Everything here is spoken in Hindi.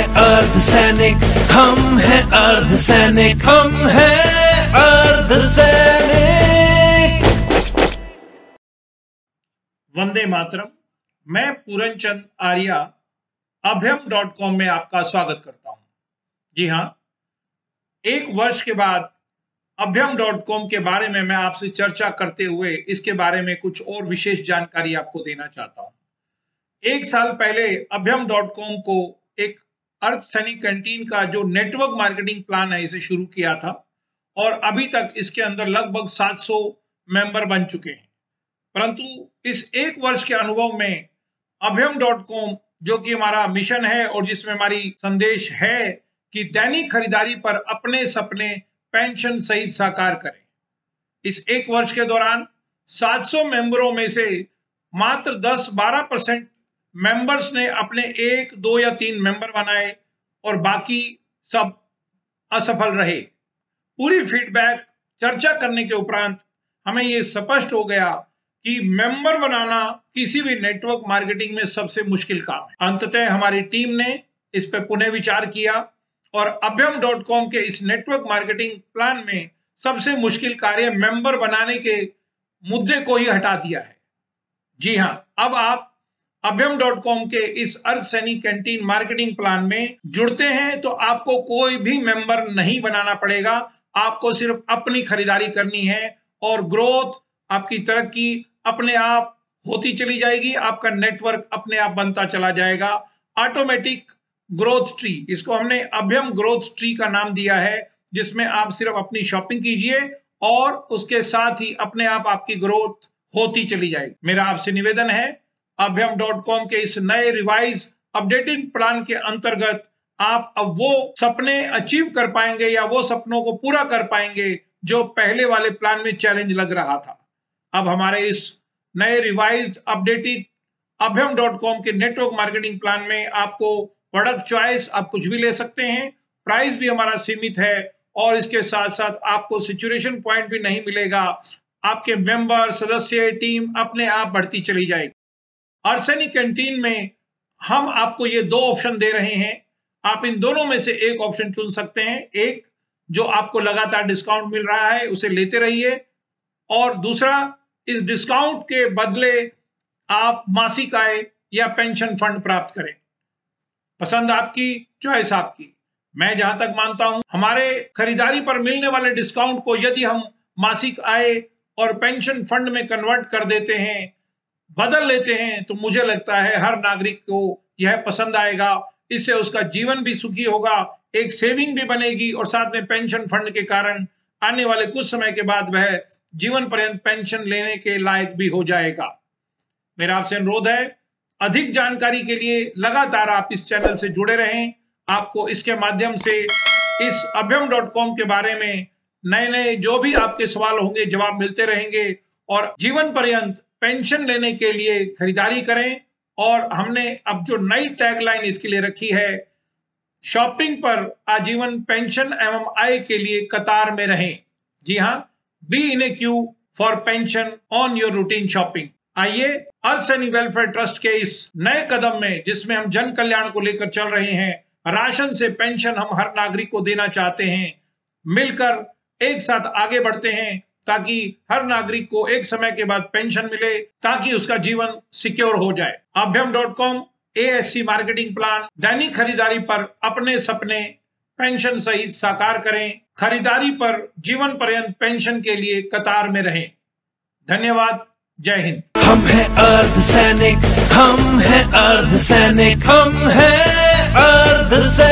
हैं अर्धसैनिक, हम हैं अर्धसैनिक, हम हैं अर्धसैनिक। वंदे मातरम। मैं पूरनचंद आर्या अभ्यम.com में आपका स्वागत करता हूं। जी हां, एक वर्ष के बाद अभ्यम.com के बारे में मैं आपसे चर्चा करते हुए इसके बारे में कुछ और विशेष जानकारी आपको देना चाहता हूं। एक साल पहले अभ्यम.com को एक अर्धसैनिक कैंटीन का जो नेटवर्क मार्केटिंग प्लान है इसे शुरू किया था और अभी तक इसके अंदर लगभग 700 मेंबर बन चुके हैं। परंतु इस एक वर्ष के अनुभव में अभ्यम.com जो कि हमारा मिशन है और जिसमें हमारी संदेश है कि दैनिक खरीदारी पर अपने सपने पेंशन सहित साकार करें। इस एक वर्ष के दौरान 700 मेंबरों में से मात्र 10-12% मेंबर्स ने अपने 1, 2 या 3 मेंबर बनाए और बाकी सब असफल रहे। पूरी फीडबैक चर्चा करने के उपरांत हमें यह स्पष्ट हो गया कि मेंबर बनाना किसी भी नेटवर्क मार्केटिंग में सबसे मुश्किल काम है। अंततः हमारी टीम ने इस पर पुनः विचार किया और अभ्यम.com के इस नेटवर्क मार्केटिंग प्लान में सबसे मुश्किल कार्य मेंबर बनाने के मुद्दे को ही हटा दिया है। जी हां, अब आप अभ्यम.com के इस अर्धसैनिक कैंटीन मार्केटिंग प्लान में जुड़ते हैं तो आपको कोई भी मेंबर नहीं बनाना पड़ेगा। आपको सिर्फ अपनी खरीदारी करनी है और ग्रोथ, आपकी तरक्की अपने आप होती चली जाएगी। आपका नेटवर्क अपने आप बनता चला जाएगा। ऑटोमेटिक ग्रोथ ट्री, इसको हमने अभ्यम ग्रोथ ट्री का नाम दिया है, जिसमें आप सिर्फ अपनी शॉपिंग कीजिए और उसके साथ ही अपने आप आपकी ग्रोथ होती चली जाएगी। मेरा आपसे निवेदन है, अभ्यम.com के इस नए रिवाइज अपडेटेड प्लान के अंतर्गत आप अब वो सपने अचीव कर पाएंगे या वो सपनों को पूरा कर पाएंगे जो पहले वाले प्लान में चैलेंज लग रहा था। अब हमारे इस नए रिवाइज्ड अपडेटेड अभ्यम.com के नेटवर्क मार्केटिंग प्लान में आपको प्रोडक्ट चॉइस, आप कुछ भी ले सकते हैं, प्राइस भी हमारा सीमित है और इसके साथ साथ आपको सिचुएशन पॉइंट भी नहीं मिलेगा। आपके मेंबर, सदस्य, टीम अपने आप बढ़ती चली जाएगी। अर्धसैनिक कैंटीन में हम आपको ये 2 ऑप्शन दे रहे हैं। आप इन दोनों में से एक ऑप्शन चुन सकते हैं। एक जो आपको लगातार डिस्काउंट मिल रहा है उसे लेते रहिए और दूसरा, इस डिस्काउंट के बदले आप मासिक आय या पेंशन फंड प्राप्त करें। पसंद आपकी, चॉइस आपकी। मैं जहां तक मानता हूं, हमारे खरीदारी पर मिलने वाले डिस्काउंट को यदि हम मासिक आय और पेंशन फंड में कन्वर्ट कर देते हैं, बदल लेते हैं, तो मुझे लगता है हर नागरिक को यह पसंद आएगा। इससे उसका जीवन भी सुखी होगा, एक सेविंग भी बनेगी और साथ में पेंशन फंड के कारण आने वाले कुछ समय के बाद वह जीवन पर्यंत पेंशन लेने के लायक भी हो जाएगा। मेरा आपसे अनुरोध है, अधिक जानकारी के लिए लगातार आप इस चैनल से जुड़े रहें। आपको इसके माध्यम से इस अभ्यम.com के बारे में नए जो भी आपके सवाल होंगे जवाब मिलते रहेंगे और जीवन पर्यंत पेंशन लेने के लिए खरीदारी करें। और हमने अब जो नई टैगलाइन इसके लिए रखी है, शॉपिंग पर आजीवन पेंशन एवं आय के लिए कतार में रहें। जी हां, be in a queue for pension on your routine shopping. आइए अर्धसैनिक वेलफेयर ट्रस्ट के इस नए कदम में, जिसमें हम जन कल्याण को लेकर चल रहे हैं, राशन से पेंशन हम हर नागरिक को देना चाहते हैं, मिलकर एक साथ आगे बढ़ते हैं ताकि हर नागरिक को एक समय के बाद पेंशन मिले, ताकि उसका जीवन सिक्योर हो जाए। अभ्यम.com ASC मार्केटिंग प्लान, दैनिक खरीदारी पर अपने सपने पेंशन सहित साकार करें। खरीदारी पर जीवन पर्यंत पेंशन के लिए कतार में रहें। धन्यवाद। जय हिंद। हम हैं अर्धसैनिक, हम हैं अर्धसैनिक, हम हैं अर्धसैनिक।